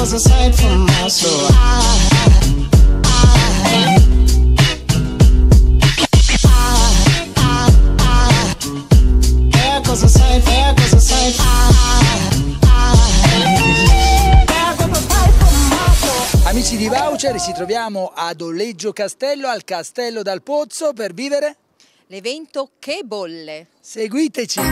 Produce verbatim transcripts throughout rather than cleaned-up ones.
Miracles aside from my soul. Miracles aside, miracles aside. Amici di Voucher, ci troviamo ad Oleggio Castello, al Castello dal Pozzo, per vivere l'evento Che Bolle. Seguiteci!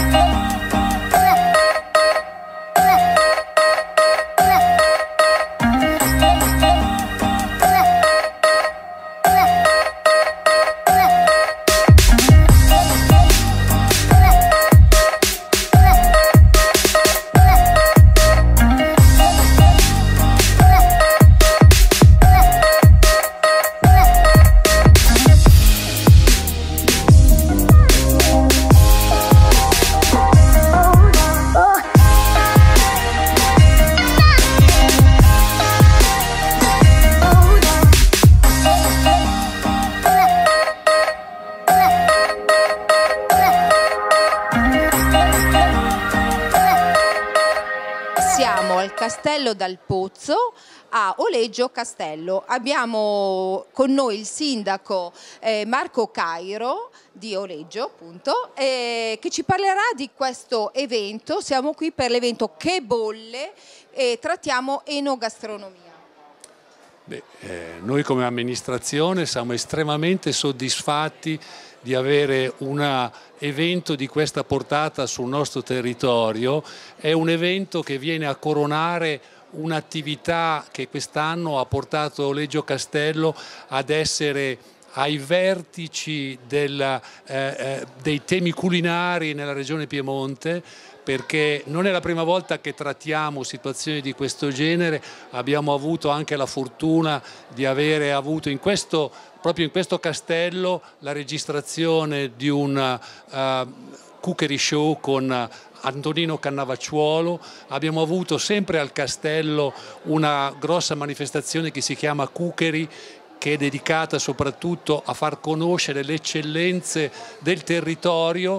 Siamo al Castello dal Pozzo a Oleggio Castello. Abbiamo con noi il sindaco eh, Marco Cairo di Oleggio, appunto, eh, che ci parlerà di questo evento. Siamo qui per l'evento Che Bolle e trattiamo enogastronomia. Beh, eh, noi come amministrazione siamo estremamente soddisfatti di avere un evento di questa portata sul nostro territorio. È un evento che viene a coronare un'attività che quest'anno ha portato Oleggio Castello ad essere ai vertici del, eh, eh, dei temi culinari nella regione Piemonte, perché non è la prima volta che trattiamo situazioni di questo genere. Abbiamo avuto anche la fortuna di avere avuto in questo, proprio in questo castello la registrazione di un uh, cookery show con Antonino Cannavacciuolo. Abbiamo avuto sempre al castello una grossa manifestazione che si chiama Cookery, che è dedicata soprattutto a far conoscere le eccellenze del territorio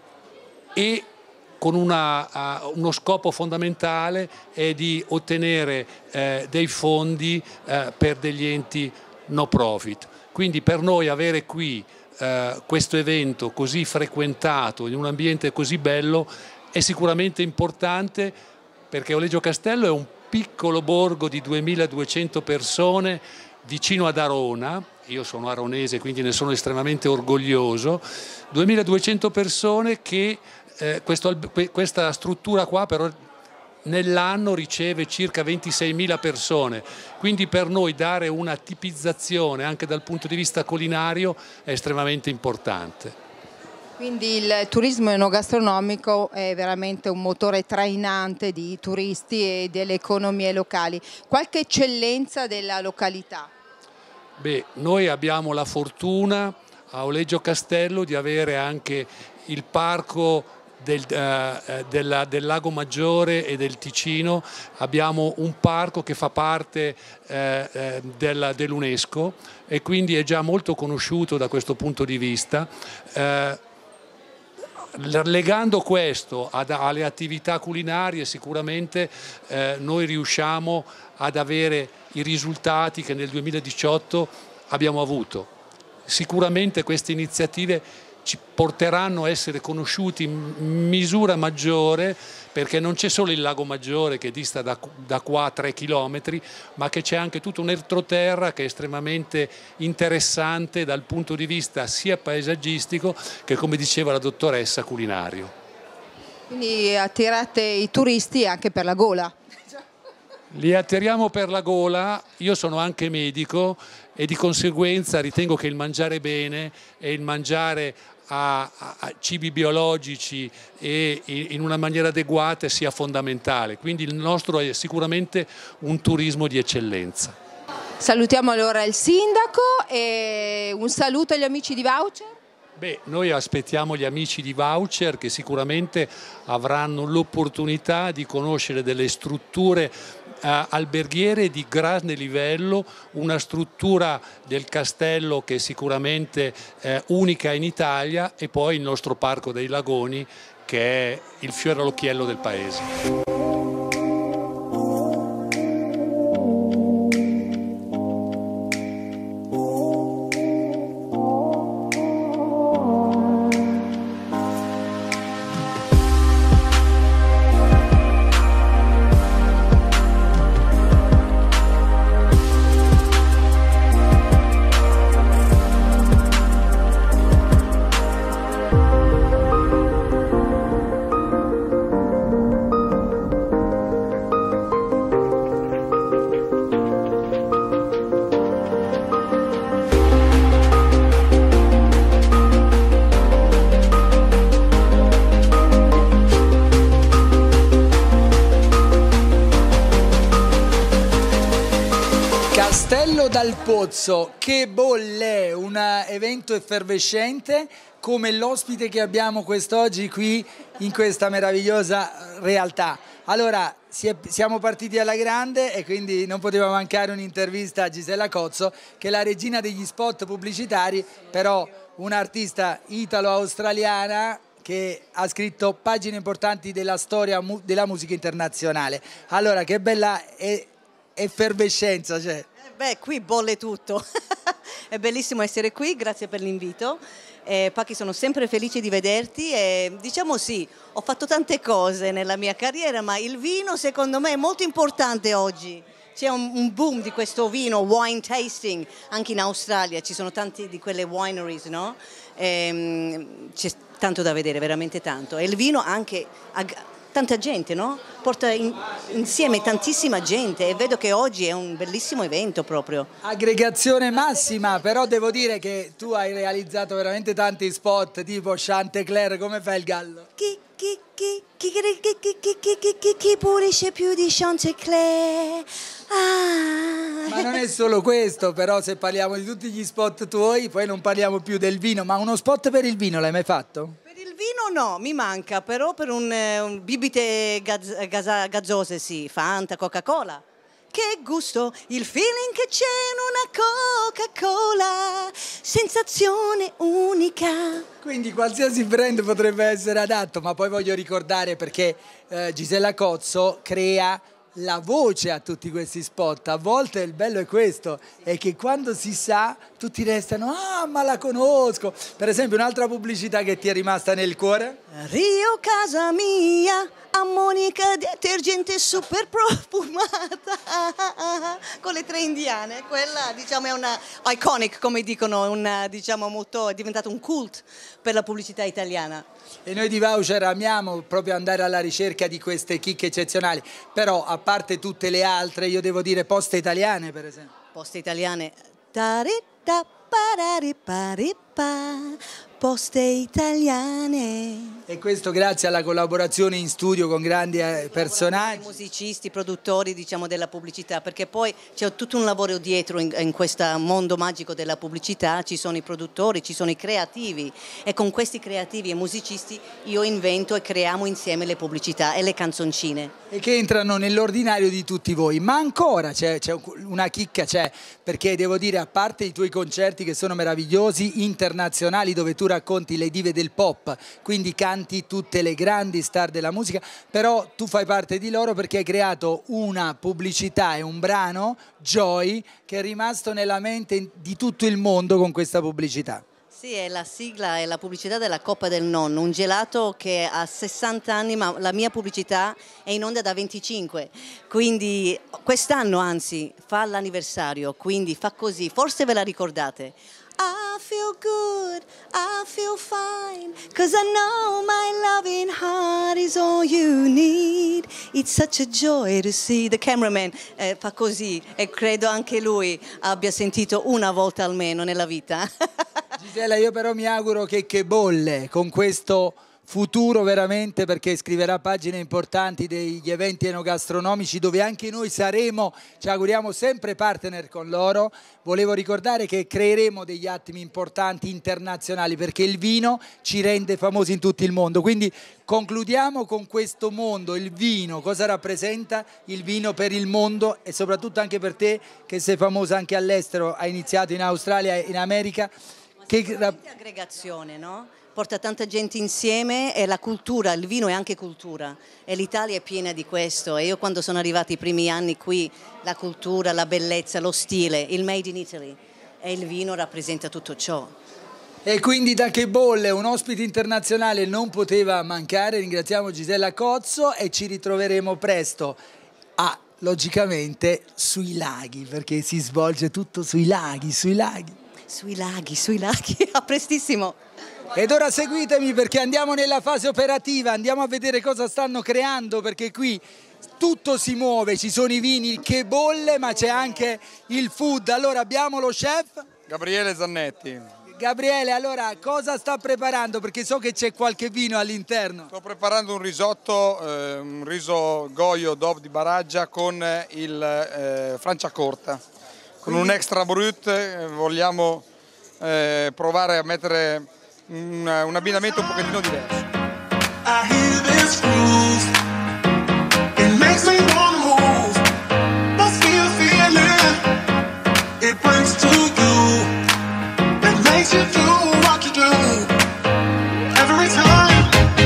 e con una, uh, uno scopo fondamentale è di ottenere eh, dei fondi eh, per degli enti no profit. Quindi per noi avere qui eh, questo evento così frequentato in un ambiente così bello è sicuramente importante, perché Oleggio Castello è un piccolo borgo di duemiladuecento persone vicino ad Arona. Io sono aronese, quindi ne sono estremamente orgoglioso. duemiladuecento persone che Eh, questo, questa struttura qua però nell'anno riceve circa ventiseimila persone, quindi per noi dare una tipizzazione anche dal punto di vista culinario è estremamente importante. Quindi il turismo enogastronomico è veramente un motore trainante di turisti e delle economie locali. Qualche eccellenza della località? Beh, noi abbiamo la fortuna a Oleggio Castello di avere anche il parco Del, uh, della, del Lago Maggiore e del Ticino. Abbiamo un parco che fa parte uh, uh, dell'UNESCO e quindi è già molto conosciuto da questo punto di vista. Uh, legando questo ad, alle attività culinarie sicuramente uh, noi riusciamo ad avere i risultati che nel duemiladiciotto abbiamo avuto. Sicuramente queste iniziative ci porteranno a essere conosciuti in misura maggiore, perché non c'è solo il Lago Maggiore che dista da, da qua a tre chilometri, ma che c'è anche tutto un entroterra che è estremamente interessante dal punto di vista sia paesaggistico che, come diceva la dottoressa, culinario. Quindi attirate i turisti anche per la gola? Li attiriamo per la gola. Io sono anche medico e di conseguenza ritengo che il mangiare bene e il mangiare a, a, a cibi biologici e in una maniera adeguata sia fondamentale. Quindi il nostro è sicuramente un turismo di eccellenza. Salutiamo allora il sindaco e un saluto agli amici di Voucher. Beh, noi aspettiamo gli amici di Voucher che sicuramente avranno l'opportunità di conoscere delle strutture eh, alberghiere di grande livello, una struttura del castello che è sicuramente eh, unica in Italia, e poi il nostro Parco dei Lagoni che è il fiore all'occhiello del paese. dal Pozzo, che bolle, un evento effervescente come l'ospite che abbiamo quest'oggi qui in questa meravigliosa realtà. Allora, siamo partiti alla grande e quindi non poteva mancare un'intervista a Gisella Cozzo, che è la regina degli spot pubblicitari, però un'artista italo-australiana che ha scritto pagine importanti della storia mu della musica internazionale. Allora, che bella e effervescenza c'è. Eh beh, qui bolle tutto. È bellissimo essere qui, grazie per l'invito. Eh, Pachi, sono sempre felice di vederti e diciamo sì, ho fatto tante cose nella mia carriera, ma il vino secondo me è molto importante oggi. C'è un, un boom di questo vino, wine tasting, anche in Australia ci sono tanti di quelle wineries, no? C'è tanto da vedere, veramente tanto. E il vino anche a tanta gente, no? Porta in, insieme tantissima gente e vedo che oggi è un bellissimo evento proprio. Aggregazione massima, però devo dire che tu hai realizzato veramente tanti spot tipo Chantecler, come fai il gallo? Chi, chi, chi, chi, chi, chi, chi, chi, chi, chi, chi, chi pulisce più di Chantecler? Ah. Ma non è solo questo, però se parliamo di tutti gli spot tuoi, poi non parliamo più del vino, ma uno spot per il vino l'hai mai fatto? Il vino no, mi manca, però per un, un bibite gaz, gaz, gazzose sì, Fanta, Coca-Cola. Che gusto, il feeling che c'è in una Coca-Cola, sensazione unica. Quindi qualsiasi brand potrebbe essere adatto, ma poi voglio ricordare perché eh, Gisella Cozzo crea la voce a tutti questi spot. A volte il bello è questo, è che quando si sa tutti restano, ah ma la conosco. Per esempio un'altra pubblicità che ti è rimasta nel cuore? Rio casa mia, ammonica detergente super profumata, con le tre indiane. Quella diciamo è una iconic, come dicono, una, diciamo, molto, è diventato un cult per la pubblicità italiana. E noi di Voucher amiamo proprio andare alla ricerca di queste chicche eccezionali, però a parte tutte le altre, io devo dire Poste Italiane per esempio. Poste Italiane, tarita, parariparipa, Poste Italiane. E questo grazie alla collaborazione in studio con grandi personaggi. Musicisti, produttori diciamo della pubblicità, perché poi c'è tutto un lavoro dietro in, in questo mondo magico della pubblicità, ci sono i produttori, ci sono i creativi e con questi creativi e musicisti io invento e creiamo insieme le pubblicità e le canzoncine. E che entrano nell'ordinario di tutti voi, ma ancora c'è una chicca, c'è, perché devo dire a parte i tuoi concerti che sono meravigliosi, internazionali dove tu racconti le dive del pop, quindi canti tutte le grandi star della musica, però tu fai parte di loro perché hai creato una pubblicità e un brano, Joy, che è rimasto nella mente di tutto il mondo con questa pubblicità. Sì, è la sigla, è la pubblicità della Coppa del Nonno, un gelato che ha sessanta anni, ma la mia pubblicità è in onda da venticinque, quindi quest'anno anzi fa l'anniversario, quindi fa così, forse ve la ricordate. I feel good, I feel fine, cause I know my loving heart is all you need. It's such a joy to see. The cameraman eh, fa così e credo anche lui abbia sentito una volta almeno nella vita. Gisella, io però mi auguro che, che bolle con questo futuro veramente, perché scriverà pagine importanti degli eventi enogastronomici dove anche noi saremo, ci auguriamo, sempre partner con loro. Volevo ricordare che creeremo degli attimi importanti internazionali perché il vino ci rende famosi in tutto il mondo, quindi concludiamo con questo mondo, il vino, cosa rappresenta il vino per il mondo e soprattutto anche per te che sei famosa anche all'estero, hai iniziato in Australia e in America. Che aggregazione, no? Porta tanta gente insieme e la cultura, il vino è anche cultura e l'Italia è piena di questo e io quando sono arrivati i primi anni qui la cultura, la bellezza, lo stile, il made in Italy e il vino rappresenta tutto ciò. E quindi da che bolle un ospite internazionale non poteva mancare, ringraziamo Gisella Cozzo e ci ritroveremo presto a, logicamente, sui laghi, perché si svolge tutto sui laghi, sui laghi. Sui laghi, sui laghi, a prestissimo. Ed ora seguitemi perché andiamo nella fase operativa, andiamo a vedere cosa stanno creando perché qui tutto si muove, ci sono i vini che bolle ma c'è anche il food. Allora abbiamo lo chef Gabriele Zannetti. Gabriele, allora cosa sta preparando? Perché so che c'è qualche vino all'interno. Sto preparando un risotto, eh, un riso Goyo D O V di Baraggia con il eh, Franciacorta. con un extra brut eh, vogliamo eh, provare a mettere un, un abbinamento un pochettino diverso. I hear this groove, it makes me wanna move. What's the feeling it brings to you? It makes you do what you do. Every time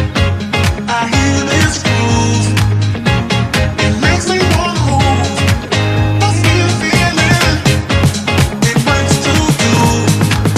I hear this groove, it makes me wanna move. What's the feeling it brings to you?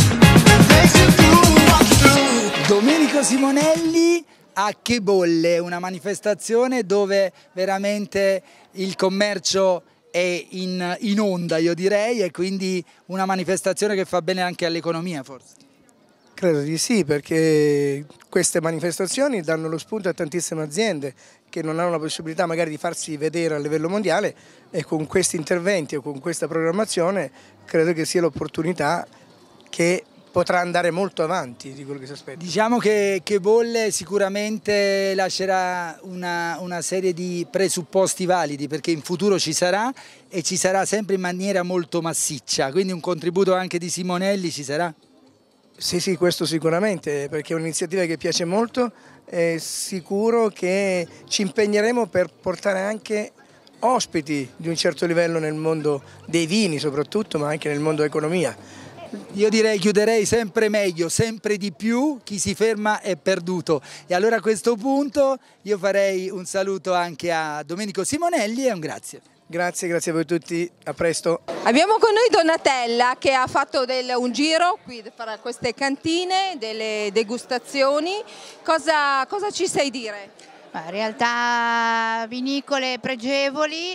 It makes you do what you do. Domenico Simonelli a Che Bolle, una manifestazione dove veramente il commercio è in, in onda, io direi, e quindi una manifestazione che fa bene anche all'economia, forse. Credo di sì, perché queste manifestazioni danno lo spunto a tantissime aziende che non hanno la possibilità magari di farsi vedere a livello mondiale, e con questi interventi o con questa programmazione credo che sia l'opportunità che potrà andare molto avanti di quello che si aspetta. Diciamo che Che Bolle sicuramente lascerà una, una serie di presupposti validi, perché in futuro ci sarà e ci sarà sempre in maniera molto massiccia, quindi un contributo anche di Simonelli ci sarà? Sì, sì, questo sicuramente, perché è un'iniziativa che piace molto, è sicuro che ci impegneremo per portare anche ospiti di un certo livello nel mondo dei vini soprattutto, ma anche nel mondo dell'economia. Io direi, chiuderei sempre meglio, sempre di più, chi si ferma è perduto. E allora a questo punto io farei un saluto anche a Domenico Simonelli e un grazie. Grazie, grazie a voi tutti, a presto. Abbiamo con noi Donatella che ha fatto del, un giro qui per queste cantine, delle degustazioni. Cosa, cosa ci sai dire? In realtà vinicole pregevoli,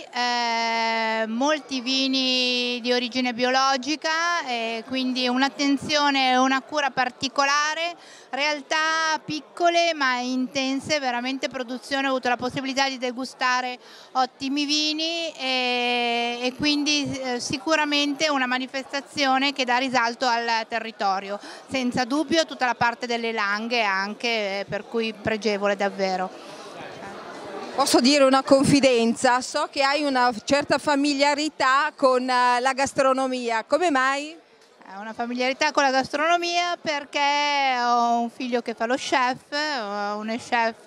eh, molti vini di origine biologica, eh, quindi un'attenzione e una cura particolare, realtà piccole ma intense, veramente produzione. Ho avuto la possibilità di degustare ottimi vini e, e quindi eh, sicuramente una manifestazione che dà risalto al territorio, senza dubbio tutta la parte delle langhe anche, eh, per cui pregevole davvero. Posso dire una confidenza? So che hai una certa familiarità con la gastronomia, come mai? Una familiarità con la gastronomia perché ho un figlio che fa lo chef, un chef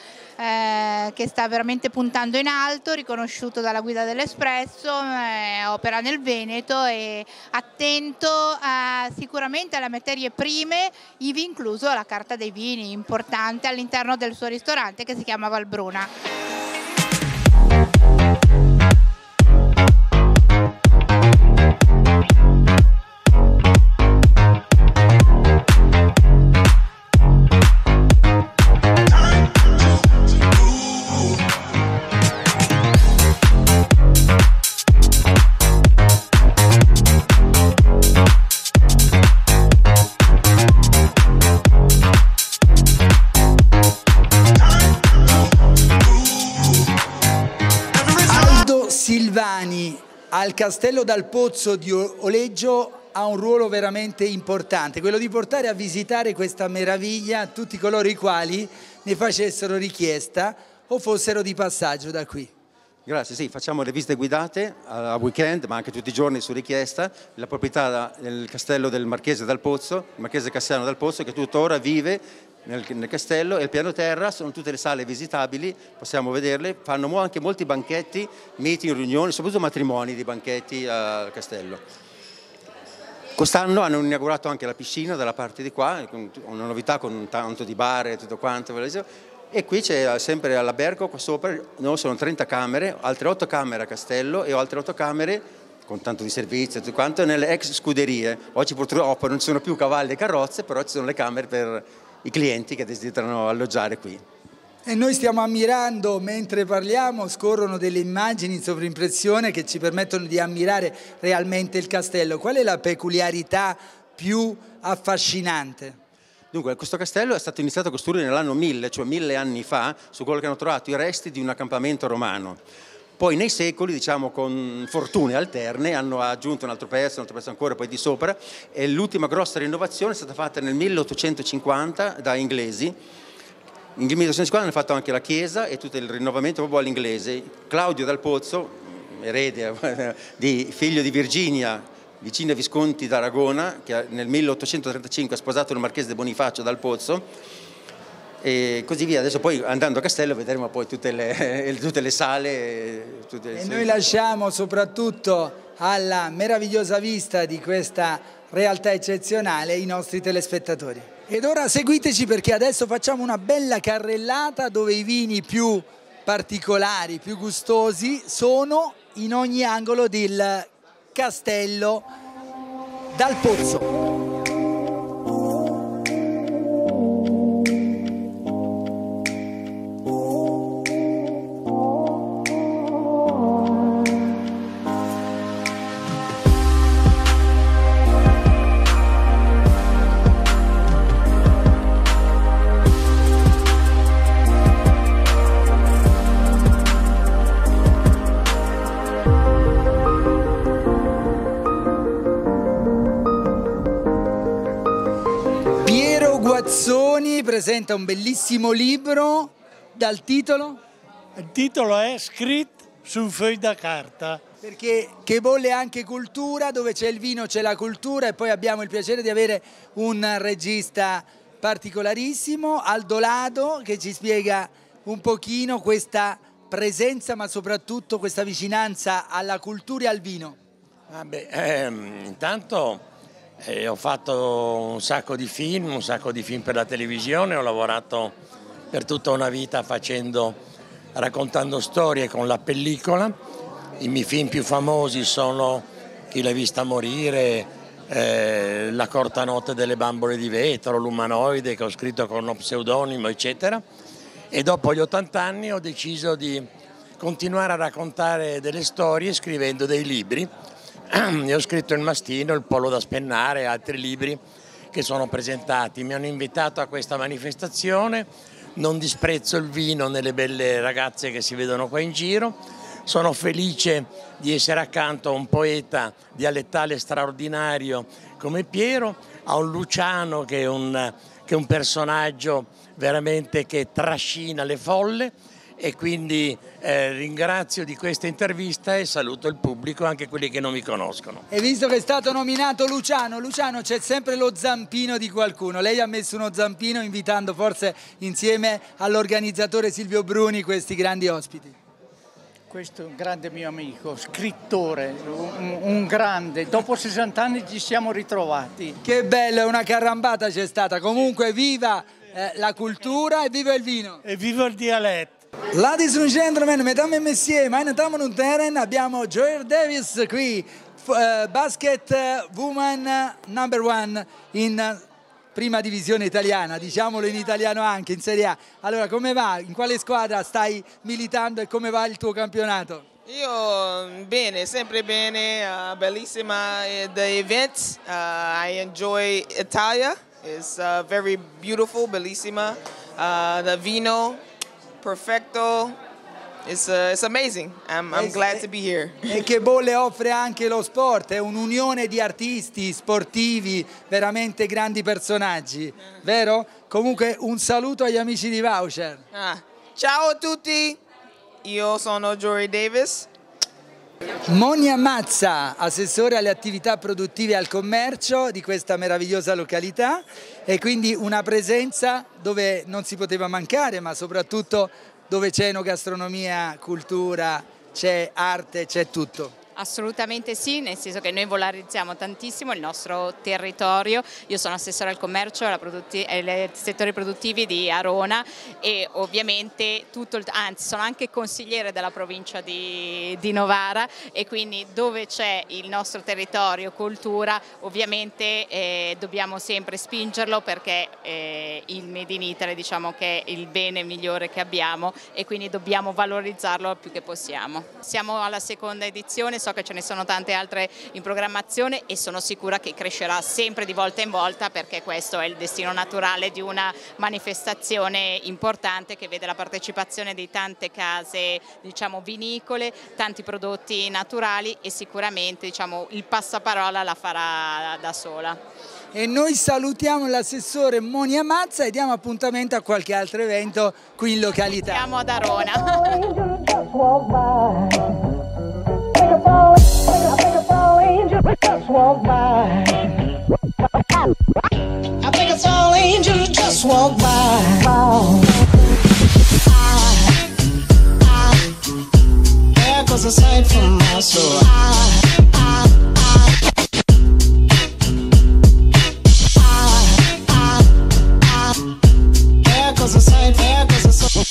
eh, che sta veramente puntando in alto, riconosciuto dalla guida dell'Espresso, eh, opera nel Veneto e attento a, sicuramente alle materie prime, ivi incluso la carta dei vini, importante all'interno del suo ristorante che si chiama Valbruna. Silvani al Castello dal Pozzo di Oleggio ha un ruolo veramente importante, quello di portare a visitare questa meraviglia tutti coloro i quali ne facessero richiesta o fossero di passaggio da qui. Grazie, sì, facciamo le visite guidate a weekend, ma anche tutti i giorni su richiesta. La proprietà del castello del Marchese dal Pozzo, il Marchese Cassiano dal Pozzo, che tuttora vive nel, nel castello, e il piano terra sono tutte le sale visitabili, possiamo vederle, fanno anche molti banchetti, meeting, riunioni, soprattutto matrimoni di banchetti al castello. Quest'anno hanno inaugurato anche la piscina dalla parte di qua, una novità con un tanto di bar e tutto quanto. E qui c'è sempre all'albergo, qua sopra, no, sono trenta camere, altre otto camere a castello e altre otto camere con tanto di servizio e tutto quanto nelle ex scuderie. Oggi purtroppo non ci sono più cavalli e carrozze, però ci sono le camere per i clienti che desiderano alloggiare qui. E noi stiamo ammirando, mentre parliamo, scorrono delle immagini in sovrimpressione che ci permettono di ammirare realmente il castello. Qual è la peculiarità più affascinante? Dunque, questo castello è stato iniziato a costruire nell'anno mille, cioè mille anni fa, su quello che hanno trovato i resti di un accampamento romano. Poi nei secoli, diciamo con fortune alterne, hanno aggiunto un altro pezzo, un altro pezzo ancora, poi di sopra, e l'ultima grossa rinnovazione è stata fatta nel milleottocentocinquanta da inglesi. In milleottocentocinquanta hanno fatto anche la chiesa e tutto il rinnovamento proprio all'inglese. Claudio Dal Pozzo, erede di figlio di Virginia, vicino a Visconti d'Aragona, che nel milleottocentotrentacinque ha sposato il marchese de Bonifacio dal Pozzo, e così via. Adesso poi andando a Castello vedremo poi tutte le, tutte le sale. Tutte le... E noi lasciamo soprattutto alla meravigliosa vista di questa realtà eccezionale i nostri telespettatori. Ed ora seguiteci, perché adesso facciamo una bella carrellata dove i vini più particolari, più gustosi sono in ogni angolo del Castello dal Pozzo. Guazzoni presenta un bellissimo libro dal titolo? Il titolo è Scritto su foglio da carta. Perché che bolle anche cultura, dove c'è il vino c'è la cultura, e poi abbiamo il piacere di avere un regista particolarissimo, Aldo Lado, che ci spiega un pochino questa presenza, ma soprattutto questa vicinanza alla cultura e al vino. Ah beh, ehm, intanto... Eh, ho fatto un sacco di film, un sacco di film per la televisione, ho lavorato per tutta una vita facendo, raccontando storie con la pellicola. I miei film più famosi sono Chi l'ha vista morire, eh, La corta notte delle bambole di vetro, L'umanoide, che ho scritto con uno pseudonimo, eccetera. E dopo gli ottanta anni ho deciso di continuare a raccontare delle storie scrivendo dei libri. Io ho scritto Il Mastino, Il Pollo da Spennare e altri libri che sono presentati. Mi hanno invitato a questa manifestazione, non disprezzo il vino né le belle ragazze che si vedono qua in giro. Sono felice di essere accanto a un poeta dialettale straordinario come Piero, a un Luciano che è un, che è un personaggio veramente che trascina le folle. E quindi eh, ringrazio di questa intervista e saluto il pubblico, anche quelli che non mi conoscono. E visto che è stato nominato Luciano, Luciano, c'è sempre lo zampino di qualcuno. Lei ha messo uno zampino invitando forse insieme all'organizzatore Silvio Bruni questi grandi ospiti. Questo è un grande mio amico, scrittore, un, un grande. Dopo sessanta anni ci siamo ritrovati. Che bello, una carambata c'è stata. Comunque viva eh, la cultura e viva il vino. E viva il dialetto. Ladies and gentlemen, mesdames et messieurs, meine Damen und Herren, abbiamo Joelle Davis qui, uh, basket woman number one in prima divisione italiana, diciamolo in italiano anche, in Serie A. Allora, come va? In quale squadra stai militando e come va il tuo campionato? Io bene, sempre bene, uh, bellissima the event, uh, I enjoy Italia, it's uh, very beautiful, bellissima, uh, the vino. Perfetto, it's, uh, it's amazing. I'm, I'm glad to be here. E che bolle offre anche lo sport, è un'unione di artisti, sportivi, veramente grandi personaggi, vero? Comunque un saluto agli amici di Voucher. Ah. Ciao a tutti, io sono Joelle Davis. Monia Mazza, assessore alle attività produttive e al commercio di questa meravigliosa località, e quindi una presenza dove non si poteva mancare, ma soprattutto dove c'è enogastronomia, cultura, c'è arte, c'è tutto. Assolutamente sì, nel senso che noi valorizziamo tantissimo il nostro territorio. Io sono assessore al commercio e ai settori produttivi di Arona e ovviamente tutto il, anzi sono anche consigliere della provincia di, di Novara, e quindi dove c'è il nostro territorio, cultura, ovviamente eh, dobbiamo sempre spingerlo, perché eh, il Made in Italy diciamo che è il bene migliore che abbiamo e quindi dobbiamo valorizzarlo il più che possiamo. Siamo alla seconda edizione, so che ce ne sono tante altre in programmazione e sono sicura che crescerà sempre di volta in volta, perché questo è il destino naturale di una manifestazione importante che vede la partecipazione di tante case, diciamo, vinicole, tanti prodotti naturali, e sicuramente, diciamo, il passaparola la farà da sola. E noi salutiamo l'assessore Monia Mazza e diamo appuntamento a qualche altro evento qui in località. Siamo ad Arona. 'cause it's right for my soul. Yeah, 'cause it's right, yeah, 'cause it's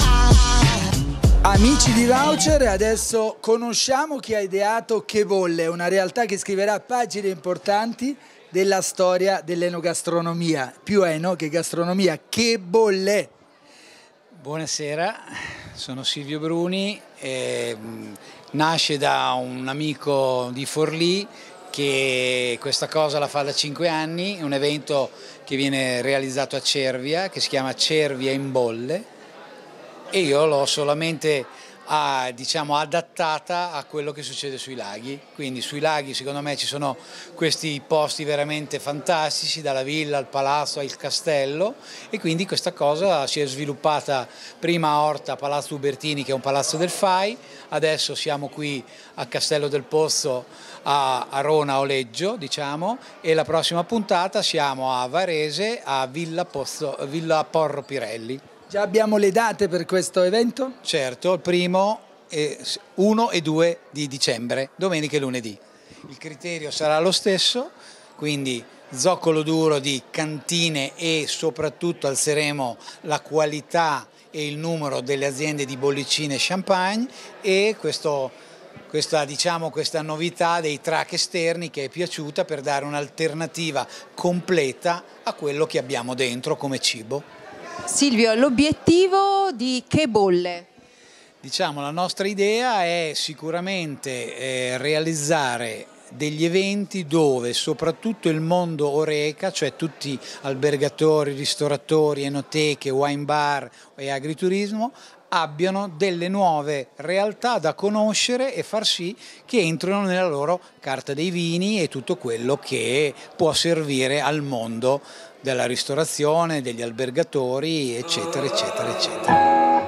Amici di Voucher, adesso conosciamo chi ha ideato Che Bolle, una realtà che scriverà pagine importanti della storia dell'enogastronomia. Più eno che gastronomia. Che Bolle! Buonasera, sono Silvio Bruni, e, mh, nasce da un amico di Forlì che questa cosa la fa da cinque anni, è un evento che viene realizzato a Cervia, che si chiama Cervia in Bolle, e io l'ho solamente ah, diciamo, adattata a quello che succede sui laghi. Quindi sui laghi secondo me ci sono questi posti veramente fantastici, dalla villa al palazzo al castello, e quindi questa cosa si è sviluppata prima a Orta, Palazzo Ubertini, che è un palazzo del F A I, adesso siamo qui a Castello del Pozzo, a Arona Oleggio, diciamo, e la prossima puntata siamo a Varese, a Villa, Pozzo, Villa Porro Pirelli. Già abbiamo le date per questo evento? Certo, il primo, primo e due di dicembre, domenica e lunedì. Il criterio sarà lo stesso, quindi zoccolo duro di cantine, e soprattutto alzeremo la qualità e il numero delle aziende di bollicine e champagne, e questo, questa, diciamo, questa novità dei track esterni che è piaciuta, per dare un'alternativa completa a quello che abbiamo dentro come cibo. Silvio, l'obiettivo di Che Bolle? Diciamo, la nostra idea è sicuramente eh, realizzare degli eventi dove soprattutto il mondo Horeca, cioè tutti albergatori, ristoratori, enoteche, wine bar e agriturismo, abbiano delle nuove realtà da conoscere e far sì che entrino nella loro carta dei vini e tutto quello che può servire al mondo della ristorazione, degli albergatori, eccetera, eccetera, eccetera.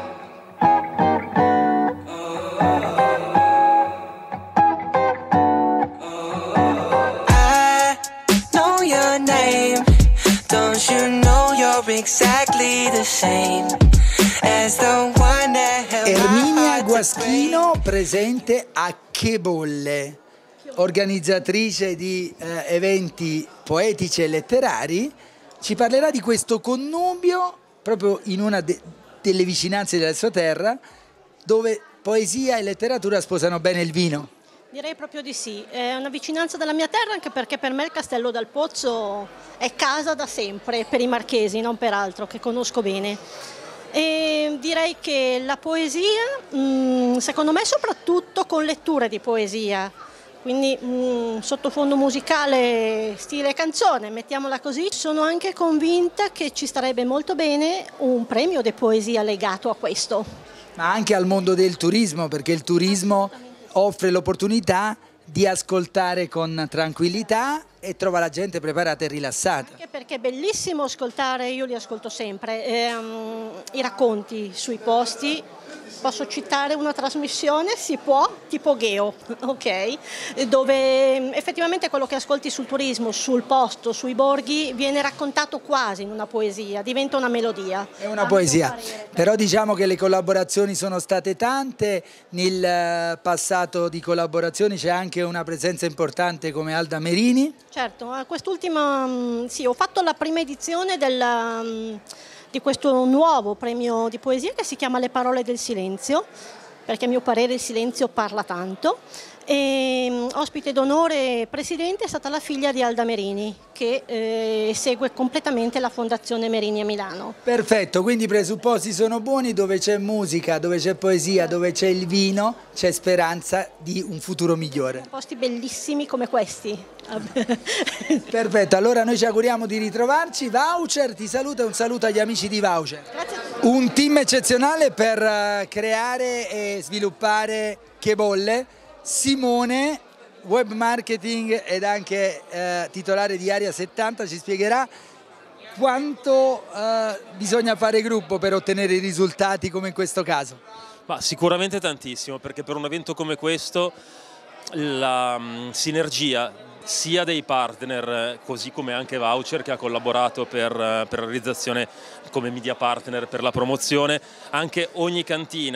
I know your name, don't you know you're exactly the same as the one that held my Erminia heart to Guaschino, presente a Che Bolle, organizzatrice di eh, eventi poetici e letterari. Ci parlerà di questo connubio proprio in una de delle vicinanze della sua terra, dove poesia e letteratura sposano bene il vino. Direi proprio di sì, è una vicinanza della mia terra, anche perché per me il Castello dal Pozzo è casa da sempre, per i marchesi, non per altro, che conosco bene. E direi che la poesia, mh, secondo me soprattutto con letture di poesia, quindi mh, sottofondo musicale stile canzone, mettiamola così. Sono anche convinta che ci starebbe molto bene un premio di poesia legato a questo. Ma anche al mondo del turismo, perché il turismo offre l'opportunità di ascoltare con tranquillità e trova la gente preparata e rilassata. Anche perché è bellissimo ascoltare, io li ascolto sempre, ehm, i racconti sui posti. Posso citare una trasmissione? Si può? Tipo Geo, ok? Dove effettivamente quello che ascolti sul turismo, sul posto, sui borghi, viene raccontato quasi in una poesia, diventa una melodia. È una poesia, però diciamo che le collaborazioni sono state tante, nel passato di collaborazioni c'è anche una presenza importante come Alda Merini. Certo, a quest'ultima, sì, ho fatto la prima edizione del... di questo nuovo premio di poesia che si chiama Le parole del silenzio, perché a mio parere il silenzio parla tanto. E ospite d'onore presidente è stata la figlia di Alda Merini, che eh, segue completamente la Fondazione Merini a Milano. Perfetto, quindi i presupposti sono buoni, dove c'è musica, dove c'è poesia, dove c'è il vino, c'è speranza di un futuro migliore. Posti bellissimi come questi. Perfetto, allora noi ci auguriamo di ritrovarci. Voucher ti saluta e un saluto agli amici di Voucher. Grazie. Un team eccezionale per uh, creare e sviluppare Che Bolle. Simone, web marketing ed anche eh, titolare di Area settanta, ci spiegherà quanto eh, bisogna fare gruppo per ottenere i risultati come in questo caso. Ma sicuramente tantissimo, perché per un evento come questo la um, sinergia sia dei partner, così come anche Voucher che ha collaborato per, per la realizzazione come media partner per la promozione, anche ogni cantina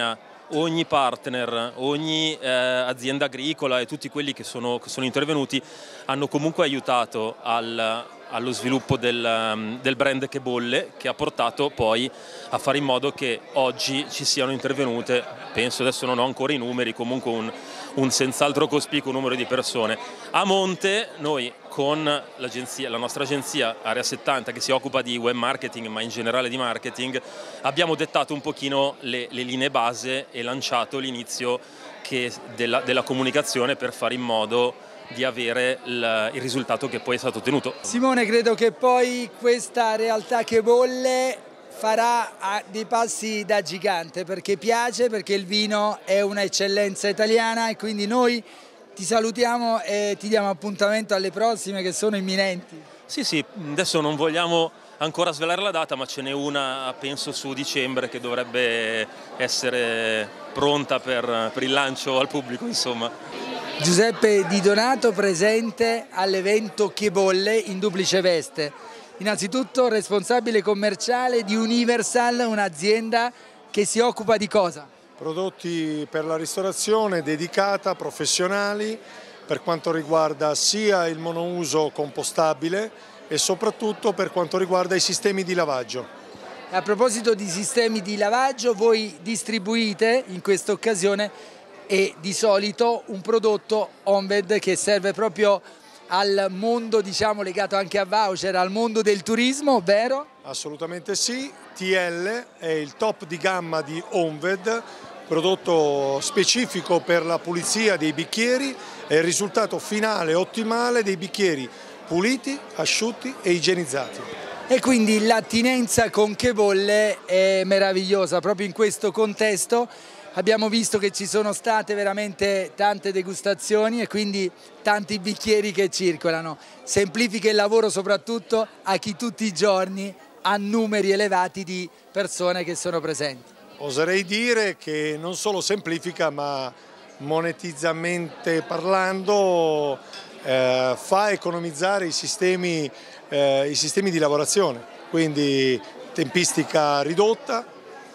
ogni partner, ogni eh, azienda agricola e tutti quelli che sono, che sono intervenuti hanno comunque aiutato al, allo sviluppo del, del brand Che Bolle, che ha portato poi a fare in modo che oggi ci siano intervenute, penso, adesso non ho ancora i numeri, comunque un, un senz'altro cospicuo numero di persone. A monte noi con l'agenzia, la nostra agenzia Area settanta, che si occupa di web marketing ma in generale di marketing, abbiamo dettato un pochino le, le linee base e lanciato l'inizio della, della comunicazione per fare in modo di avere il, il risultato che poi è stato ottenuto. Simone, credo che poi questa realtà Che Bolle farà dei passi da gigante, perché piace, perché il vino è un'eccellenza italiana, e quindi noi ti salutiamo e ti diamo appuntamento alle prossime, che sono imminenti. Sì, sì, adesso non vogliamo ancora svelare la data, ma ce n'è una, penso, su dicembre, che dovrebbe essere pronta per, per il lancio al pubblico, insomma. Giuseppe Di Donato presente all'evento Che Bolle in duplice veste. Innanzitutto responsabile commerciale di Universal, un'azienda che si occupa di cosa? Prodotti per la ristorazione dedicata, professionali, per quanto riguarda sia il monouso compostabile e soprattutto per quanto riguarda i sistemi di lavaggio. A proposito di sistemi di lavaggio, voi distribuite in questa occasione e di solito un prodotto Honved che serve proprio al mondo, diciamo, legato anche a voucher, al mondo del turismo, ovvero? Assolutamente sì, T L è il top di gamma di Honved, prodotto specifico per la pulizia dei bicchieri e il risultato finale ottimale dei bicchieri puliti, asciutti e igienizzati. E quindi l'attinenza con Che Bolle è meravigliosa proprio in questo contesto. Abbiamo visto che ci sono state veramente tante degustazioni e quindi tanti bicchieri che circolano. Semplifica il lavoro soprattutto a chi tutti i giorni ha numeri elevati di persone che sono presenti. Oserei dire che non solo semplifica, ma monetizzamente parlando eh, fa economizzare i sistemi, eh, i sistemi di lavorazione, quindi tempistica ridotta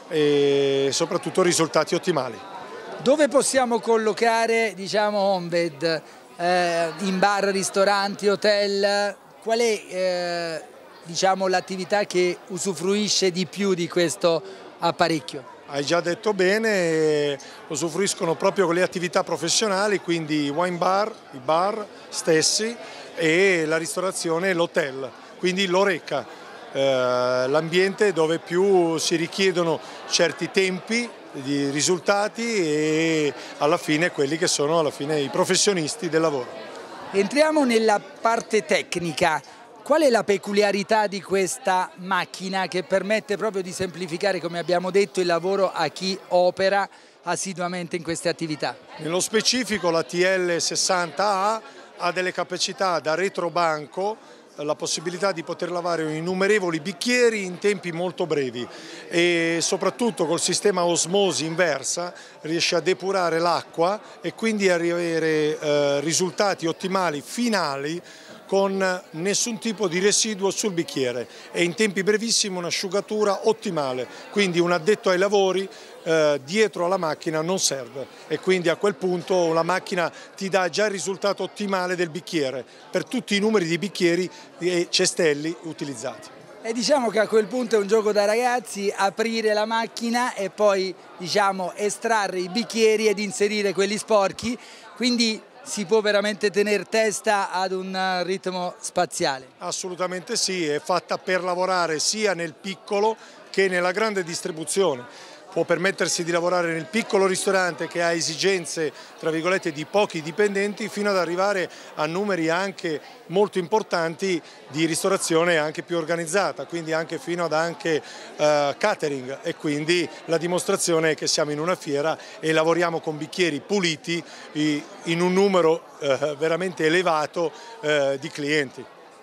e soprattutto risultati ottimali. Dove possiamo collocare, diciamo, Honved? Eh, in bar, ristoranti, hotel? Qual è eh, diciamo, l'attività che usufruisce di più di questo apparecchio? Hai già detto bene, usufruiscono proprio con le attività professionali, quindi i wine bar, i bar stessi e la ristorazione e l'hotel, quindi l'Oreca. Eh, l'ambiente dove più si richiedono certi tempi di risultati e alla fine quelli che sono alla fine i professionisti del lavoro. Entriamo nella parte tecnica. Qual è la peculiarità di questa macchina che permette proprio di semplificare, come abbiamo detto, il lavoro a chi opera assiduamente in queste attività? Nello specifico la T L sessanta A ha delle capacità da retrobanco, la possibilità di poter lavare innumerevoli bicchieri in tempi molto brevi e soprattutto col sistema osmosi inversa riesce a depurare l'acqua e quindi a avere eh, risultati ottimali finali con nessun tipo di residuo sul bicchiere e in tempi brevissimi un'asciugatura ottimale, quindi un addetto ai lavori eh, dietro alla macchina non serve e quindi a quel punto la macchina ti dà già il risultato ottimale del bicchiere per tutti i numeri di bicchieri e cestelli utilizzati. E diciamo che a quel punto è un gioco da ragazzi, aprire la macchina e poi, diciamo, estrarre i bicchieri ed inserire quelli sporchi, quindi si può veramente tenere testa ad un ritmo spaziale. Assolutamente sì, è fatta per lavorare sia nel piccolo che nella grande distribuzione. Può permettersi di lavorare nel piccolo ristorante che ha esigenze, tra virgolette, di pochi dipendenti, fino ad arrivare a numeri anche molto importanti di ristorazione anche più organizzata, quindi anche fino ad anche uh, catering, e quindi la dimostrazione è che siamo in una fiera e lavoriamo con bicchieri puliti in un numero uh, veramente elevato uh, di clienti.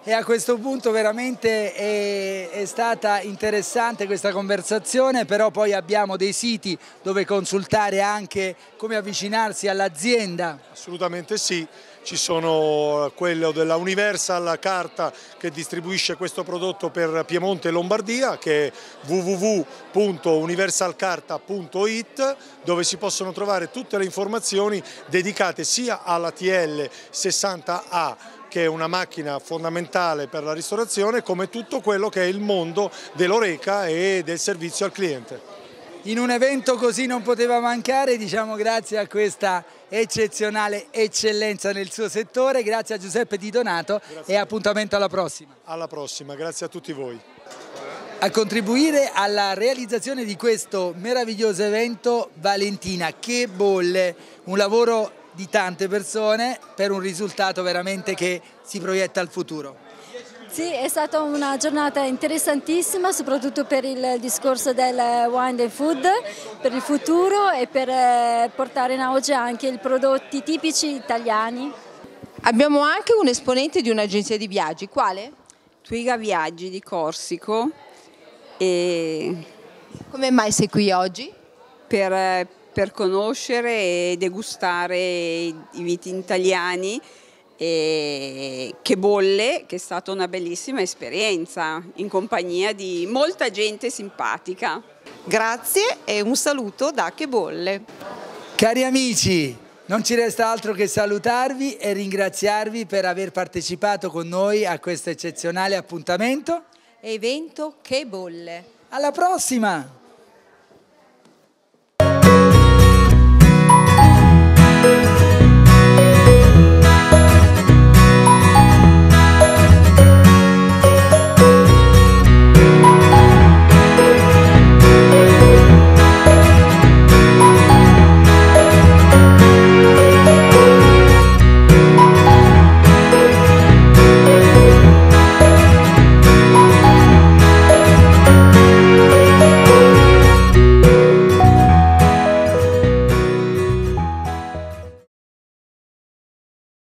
E a questo punto veramente è, è stata interessante questa conversazione, però poi abbiamo dei siti dove consultare anche come avvicinarsi all'azienda. Assolutamente sì. Ci sono quello della Universal Carta che distribuisce questo prodotto per Piemonte e Lombardia, che è w w w punto universal carta punto it, dove si possono trovare tutte le informazioni dedicate sia alla T L sessanta A, che è una macchina fondamentale per la ristorazione, come tutto quello che è il mondo dell'Oreca e del servizio al cliente. In un evento così non poteva mancare, diciamo grazie a questa eccezionale eccellenza nel suo settore, grazie a Giuseppe Di Donato grazie. E appuntamento alla prossima. Alla prossima, grazie a tutti voi. A contribuire alla realizzazione di questo meraviglioso evento Valentina Che Bolle, un lavoro di tante persone per un risultato veramente che si proietta al futuro. Sì, è stata una giornata interessantissima, soprattutto per il discorso del wine and food, per il futuro e per portare in auge anche i prodotti tipici italiani. Abbiamo anche un esponente di un'agenzia di viaggi, quale? Twiga Viaggi di Corsico. E come mai sei qui oggi? Per, per conoscere e degustare i vini italiani. E Che Bolle, che è stata una bellissima esperienza in compagnia di molta gente simpatica. Grazie e un saluto da Che Bolle. Cari amici, non ci resta altro che salutarvi e ringraziarvi per aver partecipato con noi a questo eccezionale appuntamento. Evento Che Bolle. Alla prossima!